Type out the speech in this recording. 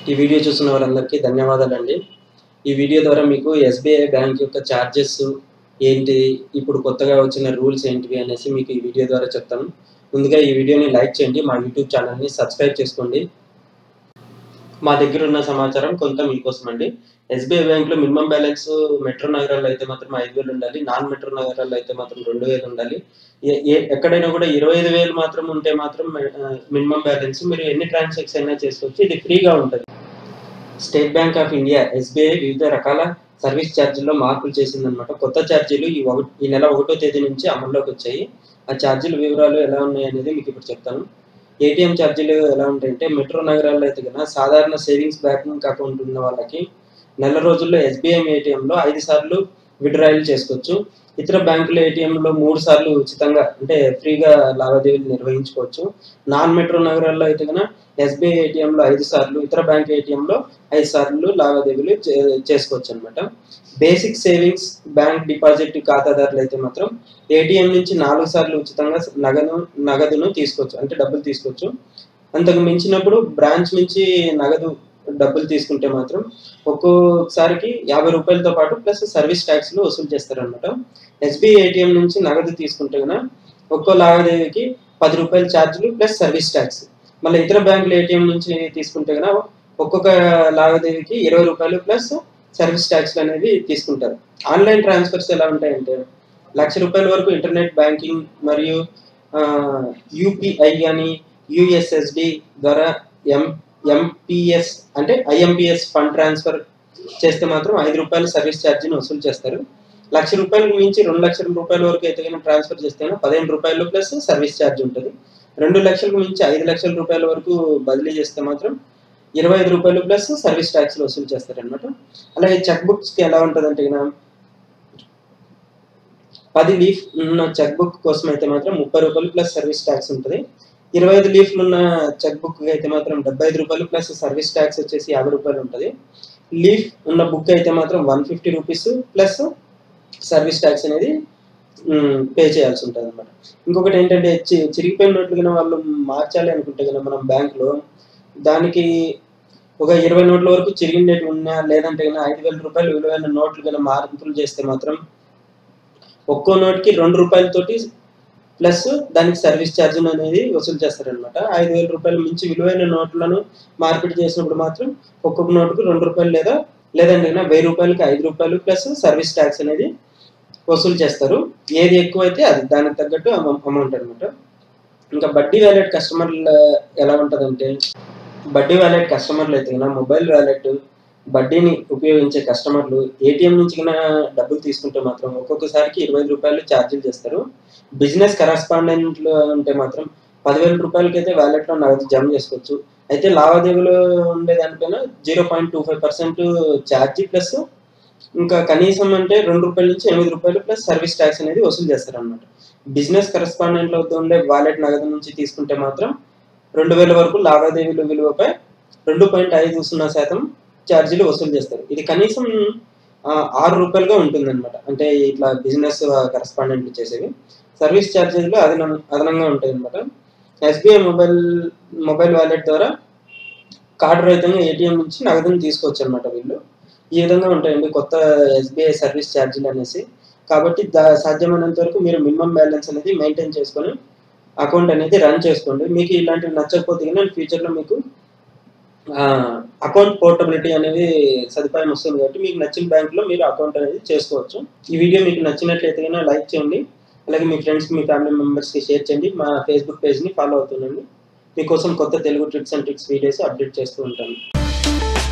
ఈ వీడియో చూస్తున్న వారందరికీ ధన్యవాదాలండి. ఈ వీడియో ద్వారా మీకు ఎస్‌బీఐ బ్యాంక్ యొక్క చార్జెస్ ఏంటి, ఇప్పుడు కొత్తగా వచ్చిన రూల్స్ ఏంటివి అనేసి మీకు ఈ వీడియో ద్వారా చెప్తాను. ముందుగా ఈ వీడియోని లైక్ చేయండి, మా యూట్యూబ్ ఛానల్‌ని సబ్స్క్రైబ్ చేసుకోండి. మా దగ్గర ఉన్న సమాచారం కొంత మీకోసం అండి. ఎస్‌బీఐ బ్యాంక్‌లో మినిమమ్ బ్యాలెన్స్ మెట్రో నగరాల్లో అయితే మాత్రం 5,000 ఉండాలి. నాన్ మెట్రో నగరాల్లో అయితే మాత్రం 2,000 ఉండాలి. ఎక్కడైనా కూడా 25,000 మాత్రం ఉంటే మాత్రం మినిమమ్ బ్యాలెన్స్ మీరు ఎన్ని ట్రాన్సాక్షన్స్ అయినా చేసుకోవచ్చు. ఇది ఫ్రీగా ఉంటది. State bank of India SBI వివిధ రకాల సర్వీస్ ఛార్జీల్లో మార్పులు చేసిందనమాట. కొత్త ఛార్జీలు ఈ నెల 1వ తేదీ నుంచి అమల్లోకి వచ్చాయి. ఆ ఛార్జీల వివరాలు ఎలా ఉన్నాయనేది మీకు ఇప్పుడు చెప్తాను. ఏటీఎం ఛార్జీలు ఎలా ఉంటాయంటే, మెట్రో నగరాల్లో అయితే గనక సాధారణ సేవింగ్స్ బ్యాంక్ అకౌంట్ ఉన్న వాళ్ళకి నెల రోజుల్లో ఎస్‌బీఐ ఏటీఎంలో 5 సార్లు విత్‌డ్రాయల్ చేసుకోవచ్చు. ఇతర బ్యాంకుల ఏటీఎంలో 3 సార్లు ఉచితంగా అంటే ఫ్రీగా లావాదేవీలు నిర్వహించుకోవచ్చు. నాన్ మెట్రో నగరాల్లో అయితే గనక ఎస్‌బీఐ ఏటీఎంలో 5 సార్లు, ఇతర బ్యాంక్ ఏటీఎంలో 5 సార్లు లావాదేవీలు చేసుకోవచ్చనమాట. బేసిక్ సేవింగ్స్ బ్యాంక్ డిపాజిట్ ఖాతాదారులు అయితే మాత్రం ఏటీఎం నుంచి 4 సార్లు ఉచితంగా నగదును తీసుకోవచ్చు. అంటే డబ్బులు తీసుకోవచ్చు. అంతకు మించినప్పుడు బ్రాంచ్ నుంచి నగదు డబ్బులు తీసుకుంటే మాత్రం ఒక్కోసారికి ₹50తో పాటు ప్లస్ సర్వీస్ ట్యాక్స్‌లు వసూలు చేస్తారనమాట. ఎస్‌బీఐ ఏటీఎం నుంచి నగదు తీసుకుంటే గనక ఒక్కో లావాదేవీకి ₹10 ఛార్జీలు ప్లస్ సర్వీస్ ట్యాక్స్. మళ్ళీ ఇతర బ్యాంకుల ఏటీఎం నుంచి తీసుకుంటే గనక ఒక్కొక్క లావాదేవీకి ₹20 ప్లస్ సర్వీస్ ట్యాక్స్‌లు అనేవి తీసుకుంటారు. ఆన్‌లైన్ ట్రాన్స్‌ఫర్స్ ఎలా ఉంటాయంటే, ₹1,00,000 వరకు ఇంటర్నెట్ బ్యాంకింగ్ మరియు యూపీఐ గాని, యూఎస్ఎస్‌డి ద్వారా ఎంపీఎస్ అంటే ఐఎంపీఎస్ ఫండ్ ట్రాన్స్‌ఫర్ చేస్తే మాత్రం ₹5 సర్వీస్ ఛార్జీని వసూలు చేస్తారు. ₹1,00,000 మించి ₹2,00,000 వరకు అయితే గనక ట్రాన్స్‌ఫర్ చేస్తే ₹15 ప్లస్ సర్వీస్ ఛార్జ్ ఉంటది. ₹2,00,000 మించి ₹5,00,000 వరకు బదిలీ చేస్తే మాత్రం ₹25 ప్లస్ సర్వీస్ ట్యాక్స్‌లు వసూలు చేస్తారనమాట. అలాగే చెక్ బుక్స్‌కి ఎలా ఉంటదంటే గనక 10 లీఫ్ ఉన్న చెక్ బుక్ కోసం అయితే మాత్రం ₹30 ప్లస్ సర్వీస్ ట్యాక్స్ ఉంటది. 25 లీఫ్‌లు ఉన్న చెక్ బుక్ అయితే మాత్రం ₹75 ప్లస్ సర్వీస్ ట్యాక్స్ వచ్చేసి ₹50 ఉంటది. లీఫ్ ఉన్న బుక్ అయితే మాత్రం ₹150 ప్లస్ సర్వీస్ ట్యాక్స్ అనేది పే చేయాల్సి ఉంటదనమాట. ఇంకొకటి ఏంటంటే చిరిగిపోయిన నోట్లు గన వాళ్ళు మార్చాలి అనుకుంటే గన మనం బ్యాంక్‌లో దానికి ఒక 20 నోట్ల వరకు చిరిగినవి ఉన్నా, లేదంటే గన ₹5,000 విలువైన నోట్లు గన మార్పులు చేస్తే మాత్రం ఒక్కో నోట్‌కి ₹2 తోటి ప్లస్ దానికి సర్వీస్ ఛార్జ్ అనేది వసూలు చేస్తారనమాట. ₹5,000 మించి విలువైన నోట్లను మార్పిడి చేసినప్పుడు మాత్రం ఒక్కొక్క నోటుకు ₹2 లేదంటే గన ₹1,000కి ₹5 ప్లస్ సర్వీస్ ట్యాక్స్ అనేది వసూలు చేస్తారు. ఏది ఎక్కువైతే అది దానికి తగ్గట్టు అమౌంట్ అనమాట. ఇంకా బడ్డీ వాలెట్ కస్టమర్లు ఎలా ఉంటదంటే, బడ్డీ వాలెట్ కస్టమర్లు అయితే గన మొబైల్ వాలెట్ బడ్డీని ఉపయోగించే కస్టమర్లు ఏటీఎం నుంచి గన డబ్బులు తీసుకుంటే మాత్రం ఒక్కొక్కసారికి ₹25 ఛార్జీలు చేస్తారు. బిజినెస్ కరెస్పాండెంట్లు ఉంటే మాత్రం ₹10,000 అయితే వాలెట్‌లో నగదు జమ చేసుకోవచ్చు. అయితే లావాదేవీలో ఉండే దానిపైన 0.25% ఛార్జీ ప్లస్ ఇంకా కనీసం అంటే ₹2 నుంచి ₹8 ప్లస్ సర్వీస్ ట్యాక్స్ అనేది వసూలు చేస్తారనమాట. బిజినెస్ కరెస్పాండెంట్‌ల వద్ద ఉండే వాలెట్ నగదు నుంచి తీసుకుంటే మాత్రం 2,000 వరకు లావాదేవీల విలువపై 2.50% ఛార్జీలు వసూలు చేస్తారు. ఇది కనీసం ₹6గా ఉంటుందన్నమాట. అంటే ఇట్లా బిజినెస్ కరెస్పాండెంట్లు చేసేవి. సర్వీస్ ఛార్జీలు అదనంగా ఉంటాయన్నమాట. ఎస్‌బీఐ మొబైల్ వాలెట్ ద్వారా కార్డు రహితంగా ఏటీఎం నుంచి నగదును తీసుకోవచ్చన్నమాట వీళ్ళు. ఈ విధంగా ఉంటాయండి కొత్త ఎస్‌బీఐ సర్వీస్ ఛార్జీలు అనేసి. కాబట్టి సాధ్యమైనంత వరకు మీరు మినిమమ్ బ్యాలెన్స్ అనేది మెయింటైన్ చేసుకొని అకౌంట్ అనేది రన్ చేసుకోండి. మీకు ఇలాంటివి నచ్చకపోతే గనక ఫ్యూచర్‌లో మీకు అకౌంట్ పోర్టబిలిటీ అనేది సదుపాయం వస్తుంది కాబట్టి మీకు నచ్చిన బ్యాంక్‌లో మీరు అకౌంట్ అనేది చేసుకోవచ్చు. ఈ వీడియో మీకు నచ్చినట్లయితే గనక లైక్ చేయండి. అలాగే మీ ఫ్రెండ్స్‌కి, మీ ఫ్యామిలీ మెంబర్స్‌కి షేర్ చేయండి. మా ఫేస్‌బుక్ పేజ్‌ని ఫాలో అవుతుండండి. మీకోసం కొత్త Telugu tips and tricks videos update చేస్తూ ఉంటాను.